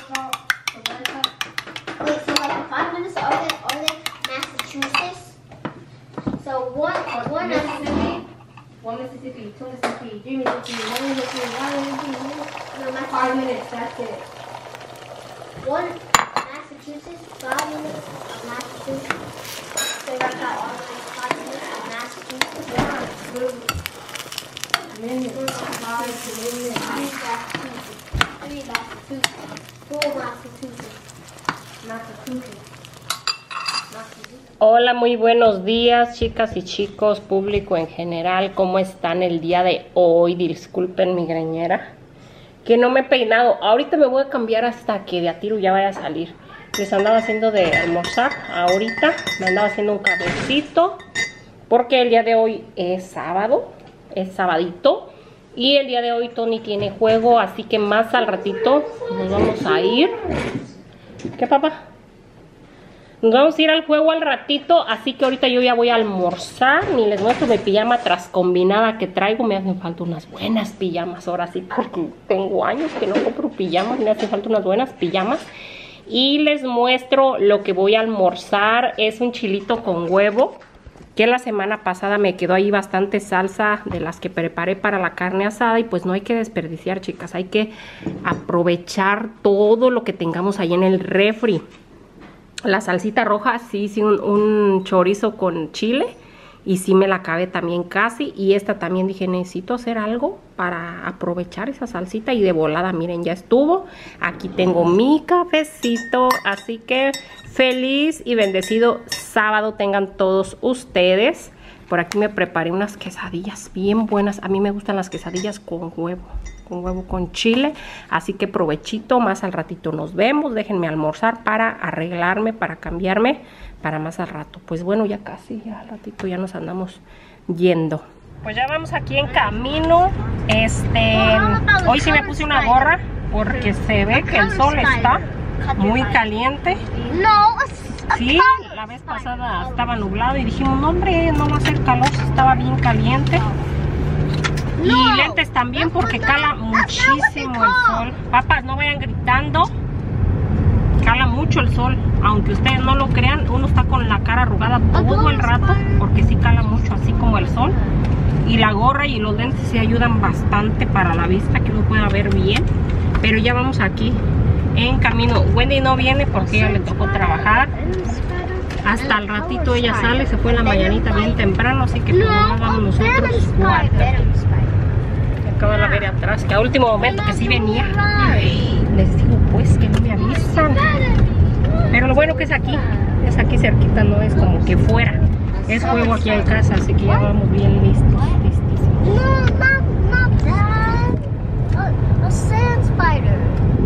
Wait, so like the 5 minutes are they Massachusetts? So one Mississippi, 2 Mississippi, 3 Mississippi, 1 Mississippi, 1 Mississippi. no, 5 minutes, that's it. One Massachusetts, 5 minutes of Massachusetts. So you got all the 5 minutes of Massachusetts. Minutes, 5 minutes. 3 Massachusetts. 4 Massachusetts. Hola, muy buenos días, chicas y chicos, público en general. ¿Cómo están el día de hoy? Disculpen mi greñera, que no me he peinado. Ahorita me voy a cambiar hasta que de a tiro ya vaya a salir. Les andaba haciendo de almorzar. Ahorita me andaba haciendo un cafecito, porque el día de hoy es sábado, es sabadito. Y el día de hoy Tony tiene juego, así que más al ratito nos vamos a ir. ¿Qué, papá? Nos vamos a ir al juego al ratito, así que ahorita yo ya voy a almorzar. Ni les muestro mi pijama tras combinada que traigo. Me hacen falta unas buenas pijamas ahora sí, porque tengo años que no compro pijamas. Me hacen falta unas buenas pijamas. Y les muestro lo que voy a almorzar. Es un chilito con huevo, que la semana pasada me quedó ahí bastante salsa de las que preparé para la carne asada. Y pues no hay que desperdiciar, chicas. Hay que aprovechar todo lo que tengamos ahí en el refri. La salsita roja, sí hice un chorizo con chile y sí me la acabé también casi. Y esta también dije, necesito hacer algo para aprovechar esa salsita y de volada, miren, ya estuvo. Aquí tengo mi cafecito, así que feliz y bendecido sábado tengan todos ustedes. Por aquí me preparé unas quesadillas bien buenas. A mí me gustan las quesadillas con huevo con chile, así que provechito. Más al ratito nos vemos. Déjenme almorzar para arreglarme, para cambiarme, para más al rato. Pues bueno, ya casi, ya al ratito ya nos andamos yendo. Pues ya vamos aquí en camino. Hoy sí me puse una gorra porque se ve que el sol está muy caliente. Sí, la vez pasada estaba nublado y dijimos, no hombre, no va a hacer calor, estaba bien caliente. Y lentes también porque cala muchísimo el sol. Papás, no vayan gritando. Cala mucho el sol. Aunque ustedes no lo crean, uno está con la cara arrugada todo el rato, porque sí cala mucho, así como el sol. Y la gorra y los lentes sí ayudan bastante para la vista, que uno pueda ver bien. Pero ya vamos aquí en camino. Wendy no viene porque ella le tocó trabajar. Hasta el ratito ella sale, se fue en la mañanita bien temprano, así que pues no vamos nosotros 4. Acaba de ver atrás, que a último momento que sí venía. Les digo pues que no me avisan. Pero lo bueno que es aquí cerquita, no es como que fuera. Es juego aquí en casa, así que ya vamos bien listos. A sand spider.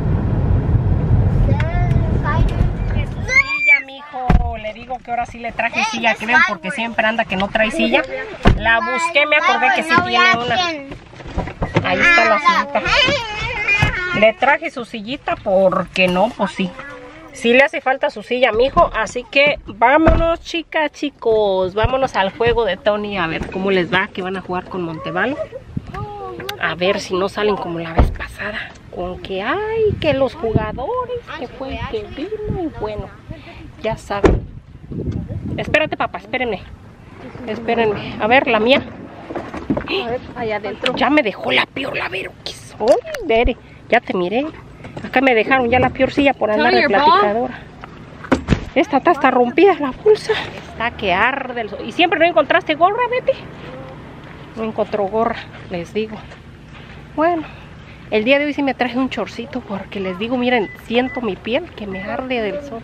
Silla, mijo. Le digo que ahora sí le traje silla, que ven, porque siempre anda que no trae silla. La busqué, me acordé que sí tiene una. Ahí está la sillita. Le traje su sillita porque no, pues sí. Sí le hace falta su silla, mijo. Así que vámonos, chicas, chicos. Vámonos al juego de Tony a ver cómo les va, que van a jugar con Montevalo. A ver si no salen como la vez pasada, con que hay que los jugadores, que fue que vino. Y bueno, ya saben. Espérate, papá, espérenme. Espérenme. A ver, la mía. A ver, allá adentro. Ya me dejó la peor, la Vero. Dere, ya te miré. Acá me dejaron ya la peor silla por andar de platicadora. Esta está rompida la bolsa. Está que arde el sol. Y siempre no encontraste gorra, Betty. No encontró gorra, les digo. Bueno, el día de hoy sí me traje un chorcito porque les digo, miren, siento mi piel que me arde del sol.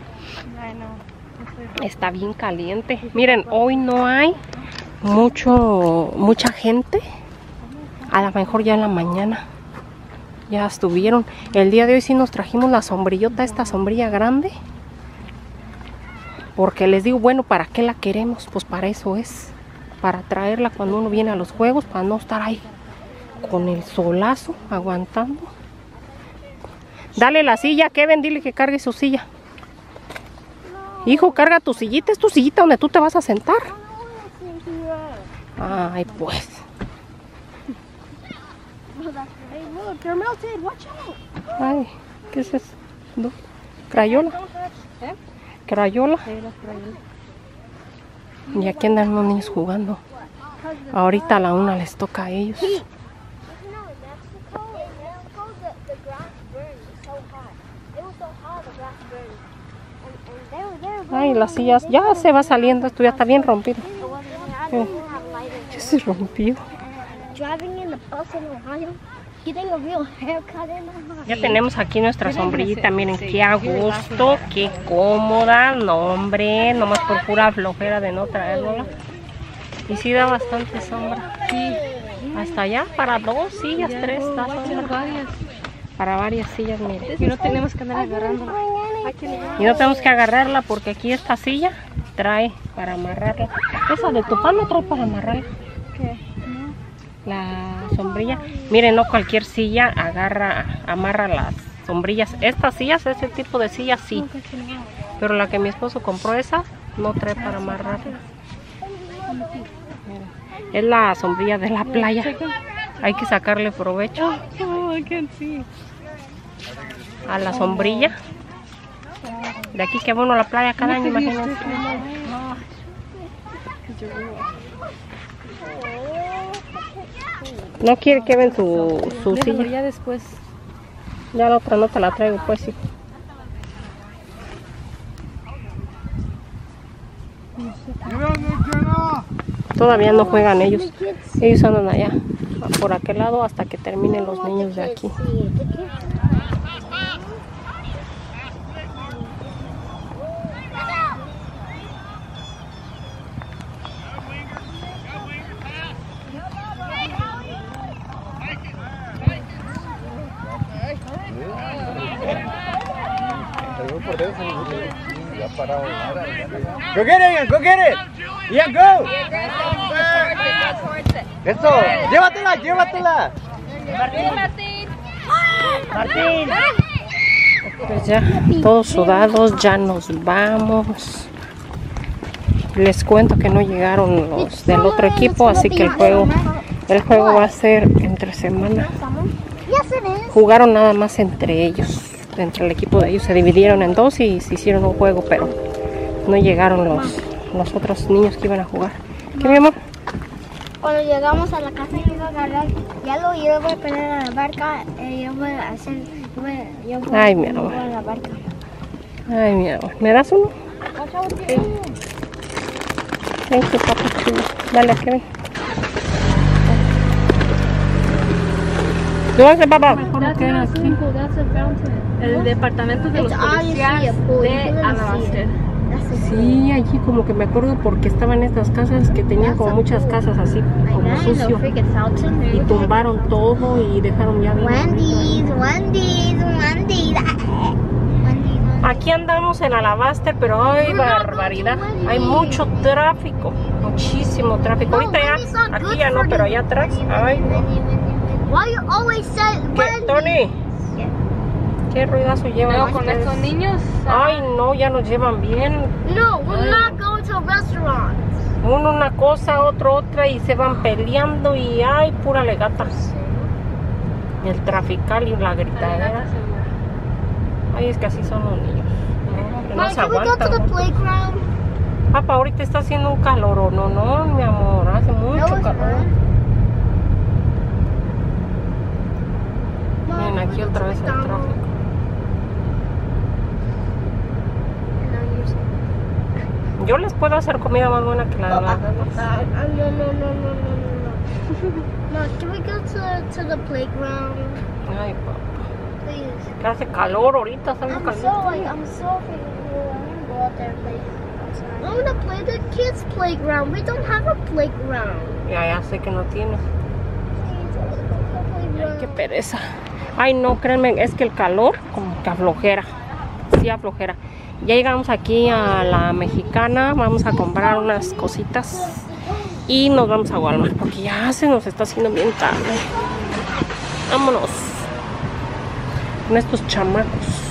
Está bien caliente. Miren, hoy no hay mucha gente. A lo mejor ya en la mañana ya estuvieron. El día de hoy sí nos trajimos la sombrillota, esta sombrilla grande, porque les digo, bueno, ¿para qué la queremos? Pues para eso es, para traerla cuando uno viene a los juegos, para no estar ahí con el solazo aguantando. Dale la silla, Kevin, dile que cargue su silla. Hijo, carga tu sillita, es tu sillita donde tú te vas a sentar. Ay, pues. Ay, ¿Qué es eso? ¿No? ¿Crayola? ¿Eh? ¿Crayola? Sí, las crayolas. Y aquí andan los niños jugando. Ahorita a la 1 les toca a ellos. Ay, las sillas, ya se va saliendo, esto ya está bien rompido. Ya se rompió. Ya tenemos aquí nuestra sombrillita, miren qué a gusto, qué cómoda, no hombre, nomás por pura flojera de no traerla. Y sí da bastante sombra. Sí. Hasta allá, para 2 sillas, 3, da sombra. Para varias sillas, miren. Y no tenemos que andar agarrándola. Y no tenemos que agarrarla porque aquí esta silla trae para amarrarla. Esa de tu pan no trae para amarrarla. ¿Qué? La sombrilla. Miren, no cualquier silla amarra las sombrillas. Estas sillas, ese tipo de sillas sí. Pero la que mi esposo compró, esa no trae para amarrarla. Miren, es la sombrilla de la playa. Hay que sacarle provecho a la sombrilla. De aquí que bueno la playa cada año, imagínense. No quiere que ven su silla. Ya después. Ya la otra no te la traigo, pues sí. Todavía no juegan ellos. Ellos andan allá, por aquel lado, hasta que terminen los niños de aquí. Go get it, Ian, go get it. Ian, go. Eso, llévatela, llévatela. Martín. Pues ya, todos sudados, ya nos vamos. Les cuento que no llegaron los del otro equipo, así que el juego va a ser entre semana. Jugaron nada más entre ellos, entre el equipo de ellos. Se dividieron en 2 y se hicieron un juego, pero no llegaron los otros niños que iban a jugar. ¿Qué, mi amor? Cuando llegamos a la casa yo iba a agarrar hielo y yo voy a poner a la barca y yo voy a hacer, Ay, mi amor. a la barca. Ay, mi amor. ¿Me das uno? Sí. Ven, tu papá chulo. Dale, que ven. ¿Dónde, papá? El departamento de los policías de Anabastel. Sí, allí como que me acuerdo porque estaban estas casas que tenían como muchas casas así, como sucio. Y tumbaron todo y dejaron ya bien. Wendy's. Aquí andamos en Alabaster, pero hay barbaridad. Hay mucho tráfico, muchísimo tráfico. Ahorita ya, aquí ya no, pero allá atrás. Ay, no. ¿Qué, Tony? ¿Qué ruidazo llevan Luego con ustedes? estos niños. Ay, no, ya nos llevan bien. No, we're not going to restaurants. Uno una cosa, otro otra y se van peleando y ay, pura legata. El trafical y la gritadera. Ay, es que así son los niños. Que no Mom, se can we go to the aguantan. playground? Papá, ahorita está haciendo un calor, no, mi amor, hace mucho No, it's calor. not. Miren, aquí otra vez el tráfico. Yo les puedo hacer comida más buena que la de las demás. No. No, can we go to the playground, Ay, papá. please? Que hace calor ahorita, está bien I'm caliente. so cool. I want to go out there and play outside. I want to play the kids' playground. We don't have a playground. Ya sé que no tienes. Please, I want to go to the playground. Qué pereza. Ay, no, créanme, es que el calor como que aflojera. Sí, aflojera. Ya llegamos aquí a la Mexicana. Vamos a comprar unas cositas. Y nos vamos a Walmart porque ya se nos está haciendo bien tarde. Vámonos. Con estos chamacos.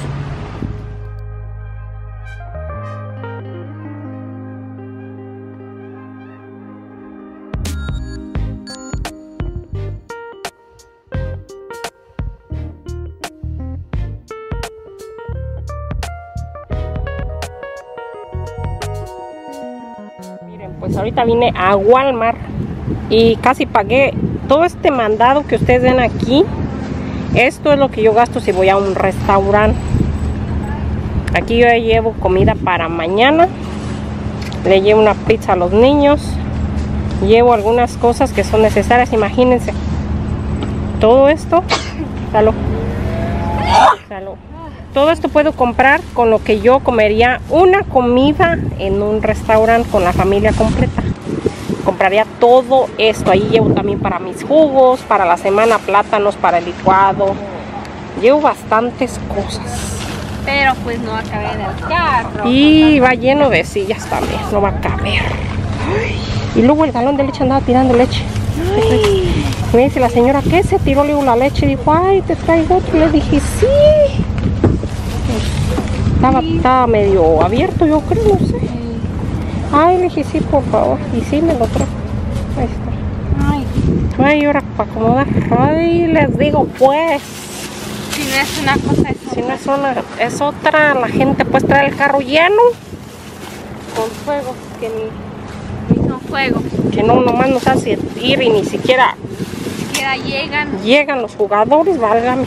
Pues ahorita vine a Walmart y casi pagué todo este mandado que ustedes ven aquí. Esto es lo que yo gasto si voy a un restaurante. Aquí yo ya llevo comida para mañana. Le llevo una pizza a los niños. Llevo algunas cosas que son necesarias. Imagínense. Todo esto. Salud. Salud. Todo esto puedo comprar con lo que yo comería una comida en un restaurante con la familia completa. Compraría todo esto. Ahí llevo también para mis jugos, para la semana plátanos, para el licuado. Llevo bastantes cosas. Pero pues no va a caber en el carro. Y va lleno de sillas también, no va a caber. Y luego el galón de leche andaba tirando leche. Y me dice la señora, ¿qué? Se tiró luego la leche. Y dijo, ay, te traigo otro. Y le dije, sí. Estaba medio abierto, yo creo, no sé. Ay, le dije, sí, por favor. Y sí, me lo trajo. Ahí está. Ay, ahora para acomodar. Ay, les digo, pues. Si no es una cosa, es Si no es una, es otra. La gente puede traer el carro lleno. Con fuego. Que mismo fuego. que no, nomás nos hace ir y ni siquiera llegan los jugadores, válgame.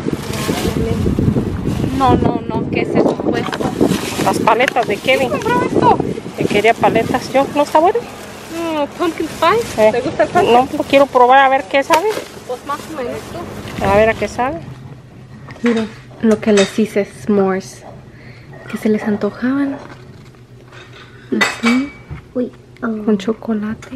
No, ¿qué es eso? Pues Las paletas de Kevin. compró esto. Que quería paletas yo. ¿No está bueno? Pumpkin pie. ¿Te gusta el pumpkin? No, lo quiero probar a ver qué sabe. Pues más o menos tú. A ver a qué sabe. Miren lo que les hice, s'mores. Que se les antojaban. Así. Uy, Con chocolate.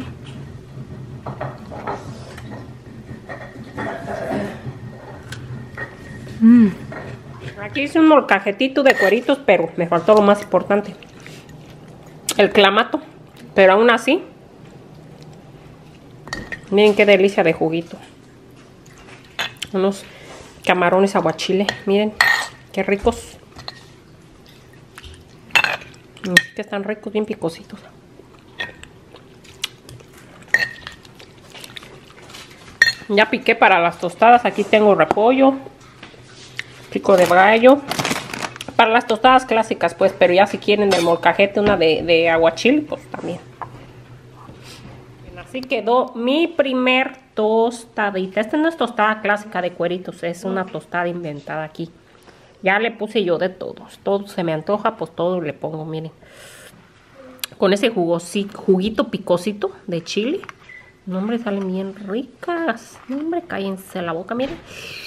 Aquí hice un molcajetito de cueritos, pero me faltó lo más importante. El clamato. Pero aún así, miren qué delicia de juguito. Unos camarones aguachile. Miren, qué ricos. Que están ricos, bien picositos. Ya piqué para las tostadas. Aquí tengo repollo, pico de gallo. Para las tostadas clásicas, pues, pero ya si quieren del molcajete, una de aguachile, pues también. Así quedó mi primer tostadita. Esta no es tostada clásica de cueritos, es una tostada inventada aquí. Ya le puse yo de todos. Todo se me antoja, pues todo le pongo, miren. Con ese juguito picosito de chile. No, hombre, salen bien ricas. No, hombre, cállense la boca, miren.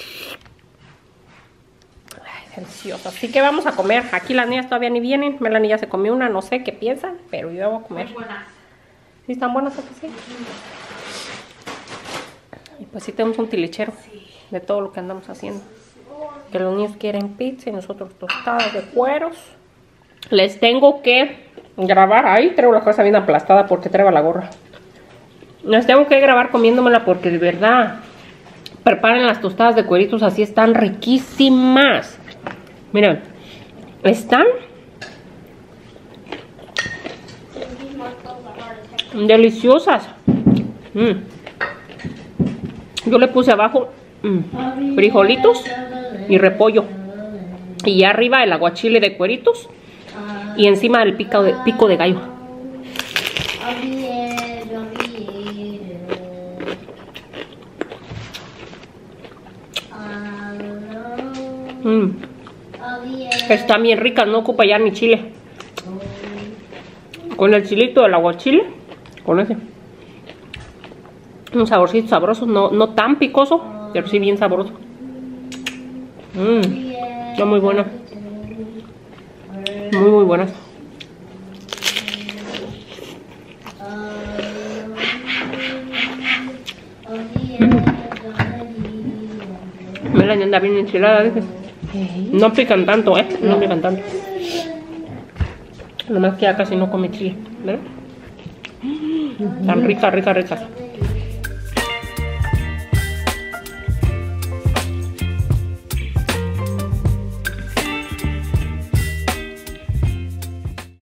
Ay, delicioso. Así que vamos a comer. Aquí las niñas todavía ni vienen. Melanie ya se comió una, no sé qué piensan, pero yo voy a comer. Muy buenas. ¿Sí están buenas o qué sí? Y pues sí tenemos un tilichero de todo lo que andamos haciendo. Que los niños quieren pizza y nosotros tostadas de cueros. Les tengo que grabar. Ahí traigo la cosa bien aplastada porque traigo la gorra. Les tengo que grabar comiéndomela porque de verdad preparen las tostadas de cueritos así, están riquísimas. Miren, están deliciosas. Yo le puse abajo frijolitos y repollo. Y arriba el aguachile de cueritos. Y encima el pico de gallo. Está bien rica, no ocupa ya ni chile. Con el chilito del aguachile, con ese. Un saborcito sabroso, no tan picoso, pero sí bien sabroso. Está muy buena. Muy buenas. Melanie anda bien enchilada a veces. No pican tanto, no pican tanto. Nomás que ya casi no come chile, ¿verdad? Tan ricas.